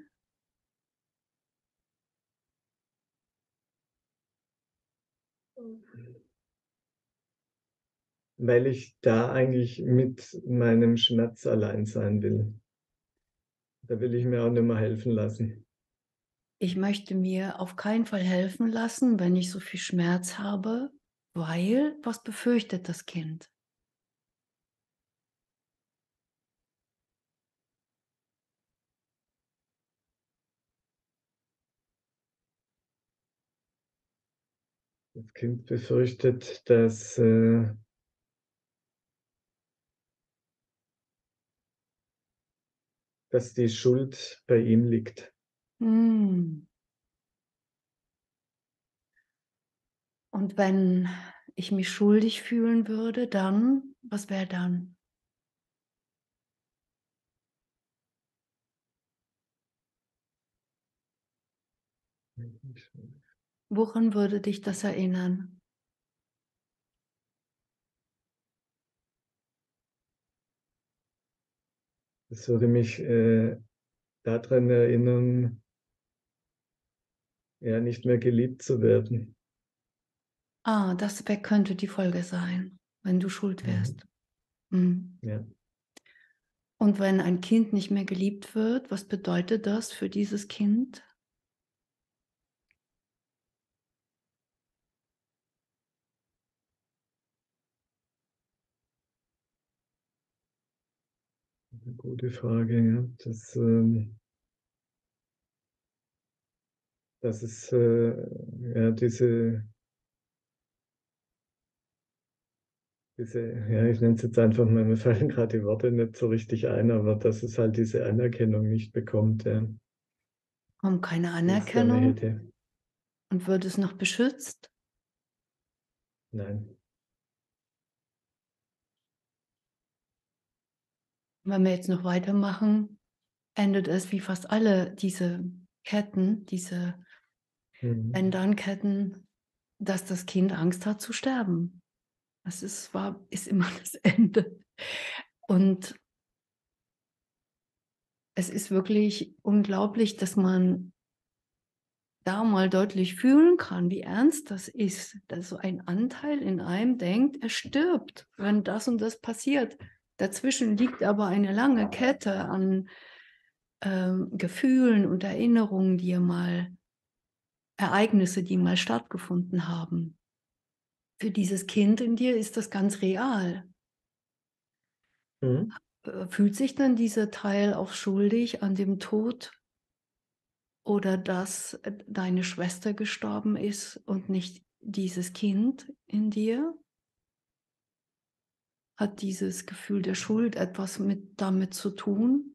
[SPEAKER 1] Weil ich da eigentlich mit meinem Schmerz allein sein will. Da will ich mir auch nicht mehr helfen lassen.
[SPEAKER 2] ich möchte mir auf keinen Fall helfen lassen, wenn ich so viel Schmerz habe, weil was befürchtet das Kind?
[SPEAKER 1] Das Kind befürchtet, dass, äh, dass die Schuld bei ihm liegt.
[SPEAKER 2] Hm. Und wenn ich mich schuldig fühlen würde, dann, was wäre dann? Woran würde dich das erinnern?
[SPEAKER 1] Das würde mich äh, daran erinnern, ja, nicht mehr geliebt zu werden.
[SPEAKER 2] Ah, das wär, könnte die Folge sein, wenn du schuld
[SPEAKER 1] Mhm.
[SPEAKER 2] wärst. Hm.
[SPEAKER 1] Ja.
[SPEAKER 2] Und wenn ein Kind nicht mehr geliebt wird, was bedeutet das für dieses Kind?
[SPEAKER 1] Eine gute Frage, ja. Das, ähm, das ist äh, ja diese, diese, ja, ich nenne es jetzt einfach mal, mir fallen gerade die Worte nicht so richtig ein, aber dass es halt diese Anerkennung nicht bekommt, ja,
[SPEAKER 2] Kommt keine
[SPEAKER 1] die es gerne
[SPEAKER 2] Anerkennung
[SPEAKER 1] hätte.
[SPEAKER 2] und wird es noch beschützt?
[SPEAKER 1] Nein.
[SPEAKER 2] Wenn wir jetzt noch weitermachen, endet es wie fast alle diese Ketten, diese
[SPEAKER 1] Mhm.
[SPEAKER 2] Wenn-Dann-Ketten, dass das Kind Angst hat zu sterben. Das ist, war, ist immer das Ende. Und es ist wirklich unglaublich, dass man da mal deutlich fühlen kann, wie ernst das ist, dass so ein Anteil in einem denkt, er stirbt, wenn das und das passiert. Dazwischen liegt aber eine lange Kette an ähm, Gefühlen und Erinnerungen, die er mal, Ereignisse, die mal stattgefunden haben. Für dieses Kind in dir ist das ganz real.
[SPEAKER 1] Mhm.
[SPEAKER 2] Äh, Fühlt sich dann dieser Teil auch schuldig an dem Tod oder dass äh, deine Schwester gestorben ist und nicht dieses Kind in dir? Hat dieses Gefühl der Schuld etwas mit damit zu tun?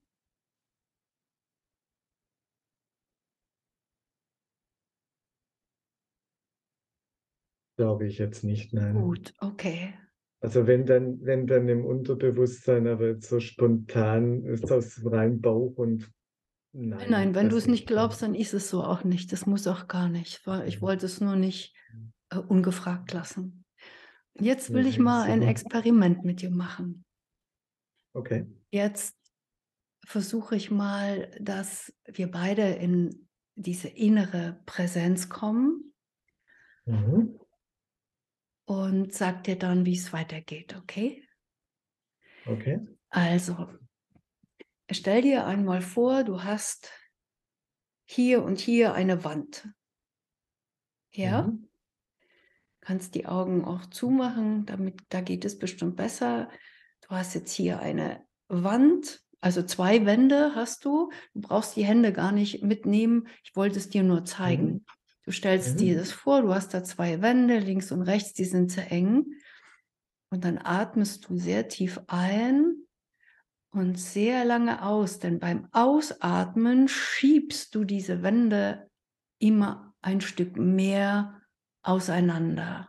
[SPEAKER 1] Glaube ich jetzt nicht, nein.
[SPEAKER 2] Gut, okay.
[SPEAKER 1] Also wenn dann, wenn dann im Unterbewusstsein, aber jetzt so spontan ist aus dem reinen Bauch und
[SPEAKER 2] Nein, nein,
[SPEAKER 1] nein,
[SPEAKER 2] wenn du
[SPEAKER 1] das
[SPEAKER 2] es nicht
[SPEAKER 1] nicht.
[SPEAKER 2] glaubst, dann ist es so auch nicht. Das muss auch gar nicht, weil ich
[SPEAKER 1] Mhm.
[SPEAKER 2] wollte es nur nicht äh, ungefragt lassen. Jetzt will ich
[SPEAKER 1] Okay,
[SPEAKER 2] mal ein
[SPEAKER 1] super.
[SPEAKER 2] Experiment mit dir machen.
[SPEAKER 1] Okay.
[SPEAKER 2] Jetzt versuche ich mal, dass wir beide in diese innere Präsenz kommen
[SPEAKER 1] Mhm.
[SPEAKER 2] und sag dir dann, wie es weitergeht, okay?
[SPEAKER 1] Okay.
[SPEAKER 2] Also, stell dir einmal vor, du hast hier und hier eine Wand. Ja?
[SPEAKER 1] Mhm.
[SPEAKER 2] Kannst die Augen auch zumachen, damit da geht es bestimmt besser. Du hast jetzt hier eine Wand, also zwei Wände hast du. Du brauchst die Hände gar nicht mitnehmen. Ich wollte es dir nur
[SPEAKER 1] Mhm.
[SPEAKER 2] zeigen. Du stellst dir
[SPEAKER 1] Mhm.
[SPEAKER 2] das vor, du hast da zwei Wände, links und rechts, die sind zu eng. Und dann atmest du sehr tief ein und sehr lange aus, denn beim Ausatmen schiebst du diese Wände immer ein Stück mehr auseinander.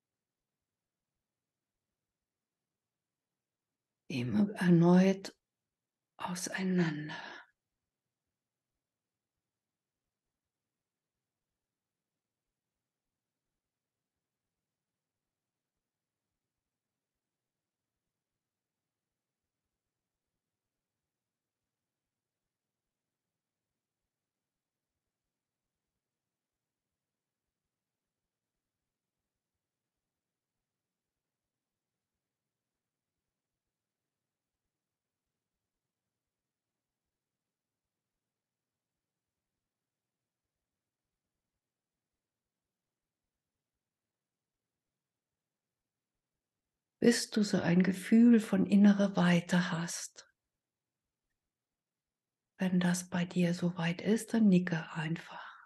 [SPEAKER 2] Immer erneut auseinander. Bis du so ein Gefühl von innerer Weite hast. Wenn das bei dir soweit ist, dann nicke einfach.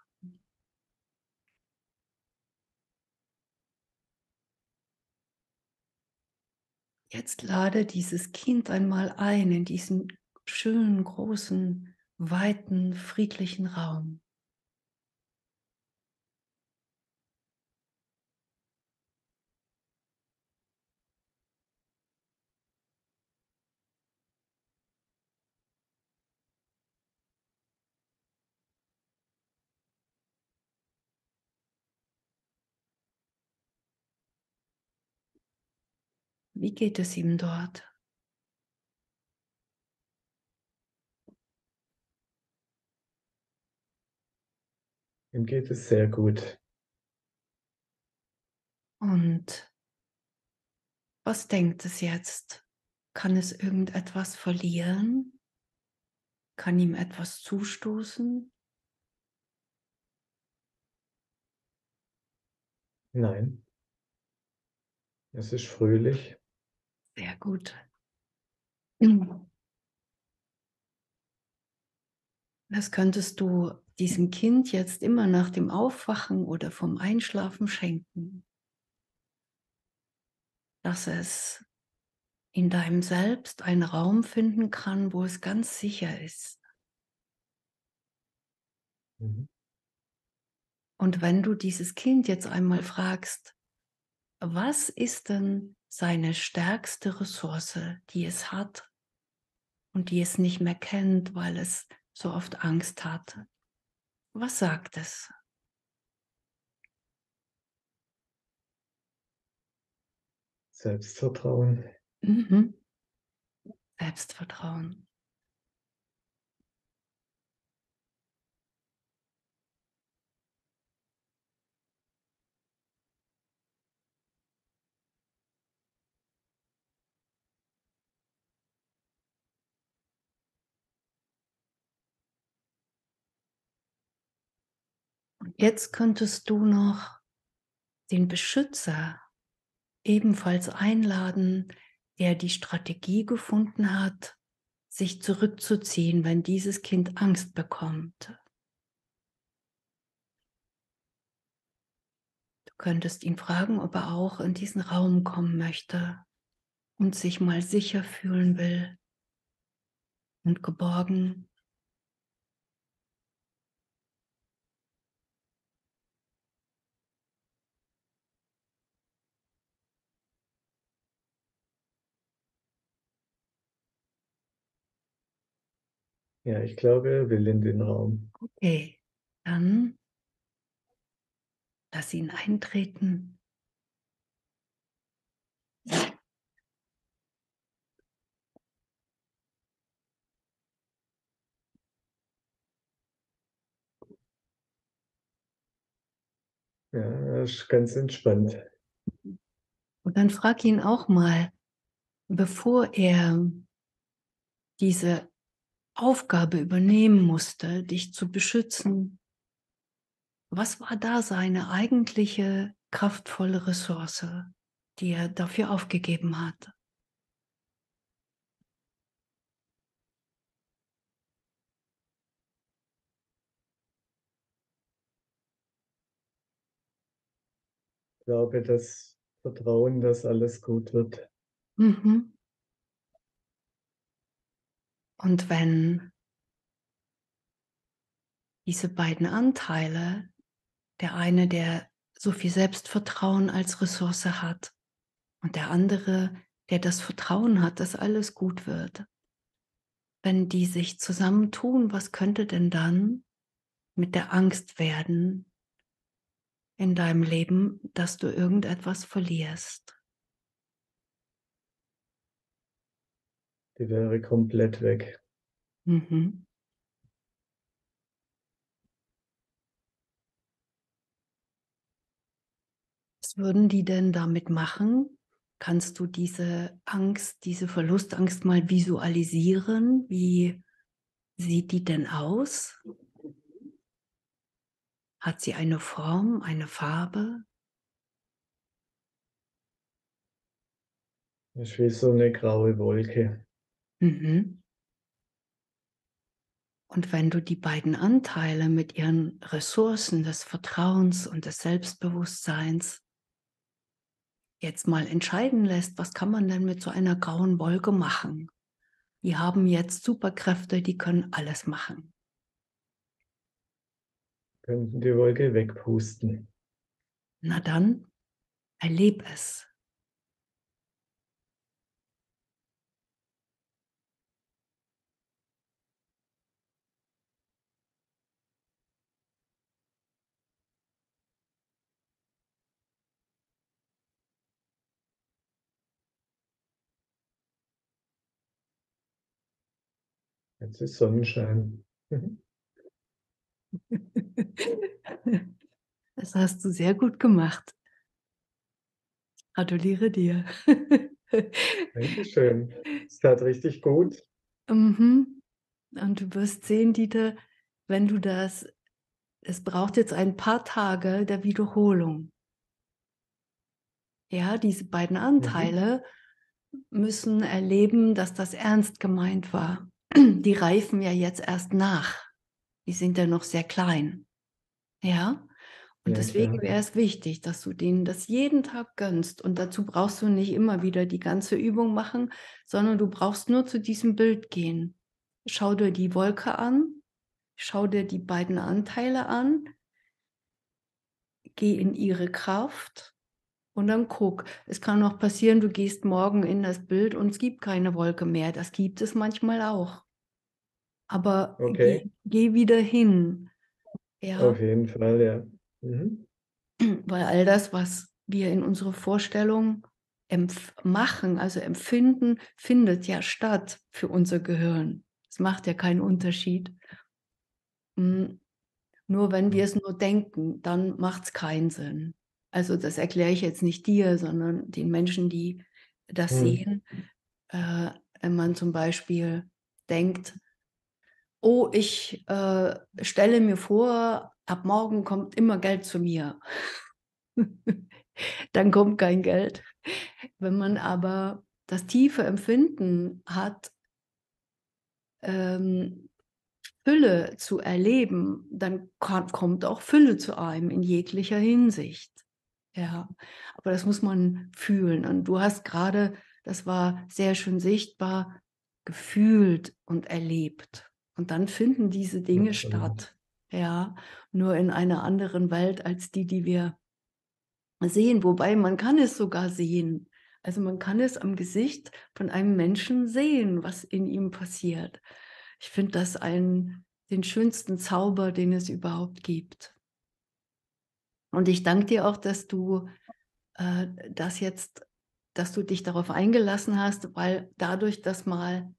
[SPEAKER 2] Jetzt lade dieses Kind einmal ein in diesen schönen, großen, weiten, friedlichen Raum. Wie geht es ihm dort?
[SPEAKER 1] Ihm geht es sehr gut.
[SPEAKER 2] Und was denkt es jetzt? Kann es irgendetwas verlieren? Kann ihm etwas zustoßen?
[SPEAKER 1] Nein, es ist fröhlich.
[SPEAKER 2] Sehr gut. Mhm. Das könntest du diesem Kind jetzt immer nach dem Aufwachen oder vom Einschlafen schenken, dass es in deinem Selbst einen Raum finden kann, wo es ganz sicher ist.
[SPEAKER 1] Mhm.
[SPEAKER 2] Und wenn du dieses Kind jetzt einmal fragst, was ist denn seine stärkste Ressource, die es hat und die es nicht mehr kennt, weil es so oft Angst hat? Was sagt es?
[SPEAKER 1] Selbstvertrauen.
[SPEAKER 2] Mhm. Selbstvertrauen. Und jetzt könntest du noch den Beschützer ebenfalls einladen, der die Strategie gefunden hat, sich zurückzuziehen, wenn dieses Kind Angst bekommt. Du könntest ihn fragen, ob er auch in diesen Raum kommen möchte und sich mal sicher fühlen will und geborgen.
[SPEAKER 1] Ja, ich glaube, er will in den Raum.
[SPEAKER 2] Okay, dann lass ihn eintreten.
[SPEAKER 1] Ja, er ist ganz entspannt.
[SPEAKER 2] Und dann frag ihn auch mal, bevor er diese Aufgabe übernehmen musste, dich zu beschützen, was war da seine eigentliche kraftvolle Ressource, die er dafür aufgegeben hat?
[SPEAKER 1] Ich glaube, das Vertrauen, dass alles gut wird.
[SPEAKER 2] Mhm. Und wenn diese beiden Anteile, der eine, der so viel Selbstvertrauen als Ressource hat und der andere, der das Vertrauen hat, dass alles gut wird, wenn die sich zusammentun, was könnte denn dann mit der Angst werden in deinem Leben, dass du irgendetwas verlierst?
[SPEAKER 1] Die wäre komplett weg.
[SPEAKER 2] Mhm. Was würden die denn damit machen? Kannst du diese Angst, diese Verlustangst mal visualisieren? Wie sieht die denn aus? Hat sie eine Form, eine Farbe?
[SPEAKER 1] Das ist wie so eine graue Wolke.
[SPEAKER 2] Mhm. Und wenn du die beiden Anteile mit ihren Ressourcen des Vertrauens und des Selbstbewusstseins jetzt mal entscheiden lässt, was kann man denn mit so einer grauen Wolke machen? Die haben jetzt Superkräfte, die können alles machen.
[SPEAKER 1] Könnten die Wolke wegpusten.
[SPEAKER 2] Na dann, erleb es.
[SPEAKER 1] Jetzt ist Sonnenschein. Mhm.
[SPEAKER 2] Das hast du sehr gut gemacht. Gratuliere dir.
[SPEAKER 1] Dankeschön. Es tat richtig gut.
[SPEAKER 2] Mhm. Und du wirst sehen, Dieter, wenn du das, es braucht jetzt ein paar Tage der Wiederholung. Ja, diese beiden
[SPEAKER 1] Mhm.
[SPEAKER 2] Anteile müssen erleben, dass das ernst gemeint war. Die reifen ja jetzt erst nach. Die sind ja noch sehr klein. Ja? Und
[SPEAKER 1] Ja,
[SPEAKER 2] deswegen
[SPEAKER 1] klar.
[SPEAKER 2] wäre es wichtig, dass du denen das jeden Tag gönnst. Und dazu brauchst du nicht immer wieder die ganze Übung machen, sondern du brauchst nur zu diesem Bild gehen. Schau dir die Wolke an, schau dir die beiden Anteile an, geh in ihre Kraft und dann guck. Es kann auch passieren, du gehst morgen in das Bild und es gibt keine Wolke mehr. Das gibt es manchmal auch. Aber
[SPEAKER 1] Okay,
[SPEAKER 2] geh, geh wieder hin. Ja?
[SPEAKER 1] auf jeden Fall, ja. Mhm.
[SPEAKER 2] Weil all das, was wir in unserer Vorstellung empf machen, also empfinden, findet ja statt für unser Gehirn. Es macht ja keinen Unterschied. Hm, nur wenn wir es nur denken, dann macht es keinen Sinn. Also das erkläre ich jetzt nicht dir, sondern den Menschen, die das
[SPEAKER 1] Hm.
[SPEAKER 2] sehen. Äh, wenn man zum Beispiel denkt: „Oh, ich, äh, stelle mir vor, ab morgen kommt immer Geld zu mir.“ Dann kommt kein Geld. Wenn man aber das tiefe Empfinden hat, ähm, Fülle zu erleben, dann ka kommt auch Fülle zu einem in jeglicher Hinsicht. Ja, aber das muss man fühlen. Und du hast gerade, das war sehr schön sichtbar, gefühlt und erlebt. Und dann finden diese Dinge
[SPEAKER 1] Absolut.
[SPEAKER 2] statt. Ja, nur in einer anderen Welt als die, die wir sehen, wobei man kann es sogar sehen. Also man kann es am Gesicht von einem Menschen sehen, was in ihm passiert. Ich finde das einen, den schönsten Zauber, den es überhaupt gibt. Und ich danke dir auch, dass du äh, das jetzt, dass du dich darauf eingelassen hast, weil dadurch, dass mal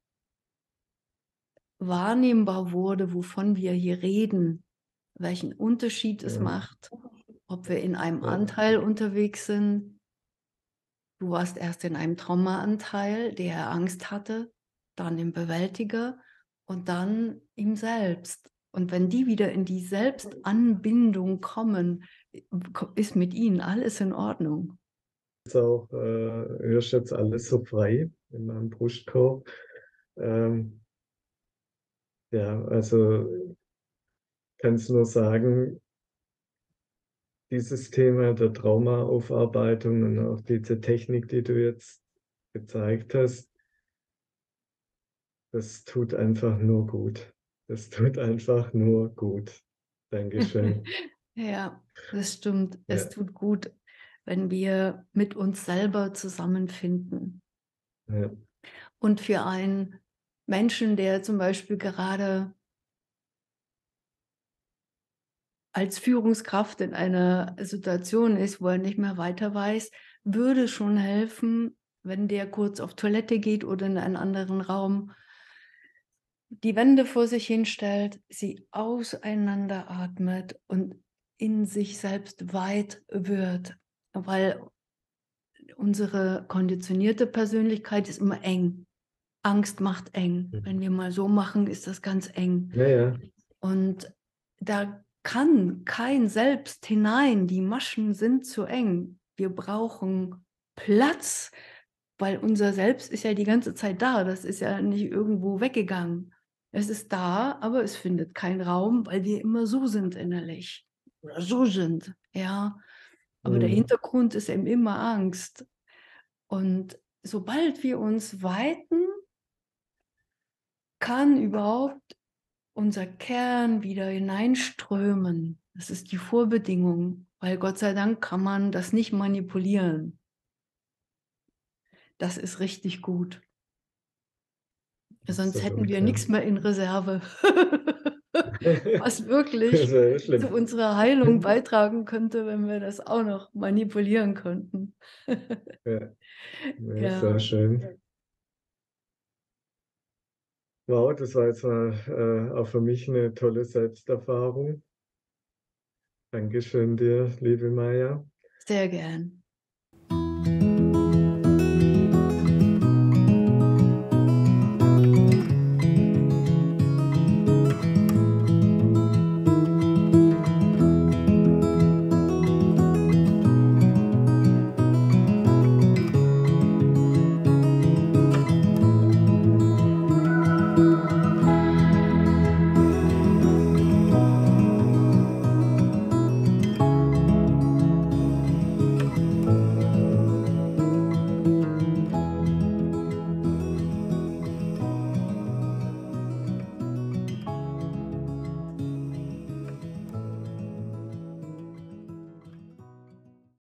[SPEAKER 2] wahrnehmbar wurde, wovon wir hier reden, welchen Unterschied es
[SPEAKER 1] Ja,
[SPEAKER 2] macht, ob wir in einem
[SPEAKER 1] ja,
[SPEAKER 2] Anteil unterwegs sind. Du warst erst in einem Traumaanteil, der Angst hatte, dann im Bewältiger und dann ihm selbst. Und wenn die wieder in die Selbstanbindung kommen, ist mit ihnen alles in Ordnung.
[SPEAKER 1] Jetzt auch, äh, ist jetzt alles so frei in meinem Brustkorb. Ähm, ja, also kann es nur sagen, dieses Thema der Traumaaufarbeitung und auch diese Technik, die du jetzt gezeigt hast, das tut einfach nur gut. Das tut einfach nur gut. Dankeschön.
[SPEAKER 2] Ja, das stimmt. Es
[SPEAKER 1] Ja,
[SPEAKER 2] tut gut, wenn wir mit uns selber zusammenfinden.
[SPEAKER 1] ja,
[SPEAKER 2] Und für einen Menschen, der zum Beispiel gerade als Führungskraft in einer Situation ist, wo er nicht mehr weiter weiß, würde schon helfen, wenn der kurz auf Toilette geht oder in einen anderen Raum, die Wände vor sich hinstellt, sie auseinanderatmet und in sich selbst weit wird, weil unsere konditionierte Persönlichkeit ist immer eng. Angst macht eng. Wenn wir mal so machen, ist das ganz eng.
[SPEAKER 1] ja, ja.
[SPEAKER 2] Und da kann kein Selbst hinein. Die Maschen sind zu eng. Wir brauchen Platz, weil unser Selbst ist ja die ganze Zeit da. Das ist ja nicht irgendwo weggegangen. Es ist da, aber es findet keinen Raum, weil wir immer so sind innerlich. Oder so sind, ja. Aber der
[SPEAKER 1] Mhm.
[SPEAKER 2] Hintergrund ist eben immer Angst. Und sobald wir uns weiten, kann überhaupt unser Kern wieder hineinströmen. Das ist die Vorbedingung, weil Gott sei Dank kann man das nicht manipulieren. Das ist richtig gut. Sonst hätten
[SPEAKER 1] Absolut,
[SPEAKER 2] wir
[SPEAKER 1] ja.
[SPEAKER 2] nichts mehr in Reserve, was
[SPEAKER 1] Das
[SPEAKER 2] wirklich
[SPEAKER 1] wäre
[SPEAKER 2] zu
[SPEAKER 1] schlimm.
[SPEAKER 2] unserer Heilung beitragen könnte, wenn wir das auch noch manipulieren könnten.
[SPEAKER 1] Ja, ja, sehr
[SPEAKER 2] Ja,
[SPEAKER 1] schön. Wow, das war jetzt mal äh, auch für mich eine tolle Selbsterfahrung. Dankeschön dir, liebe Maja.
[SPEAKER 2] sehr gern.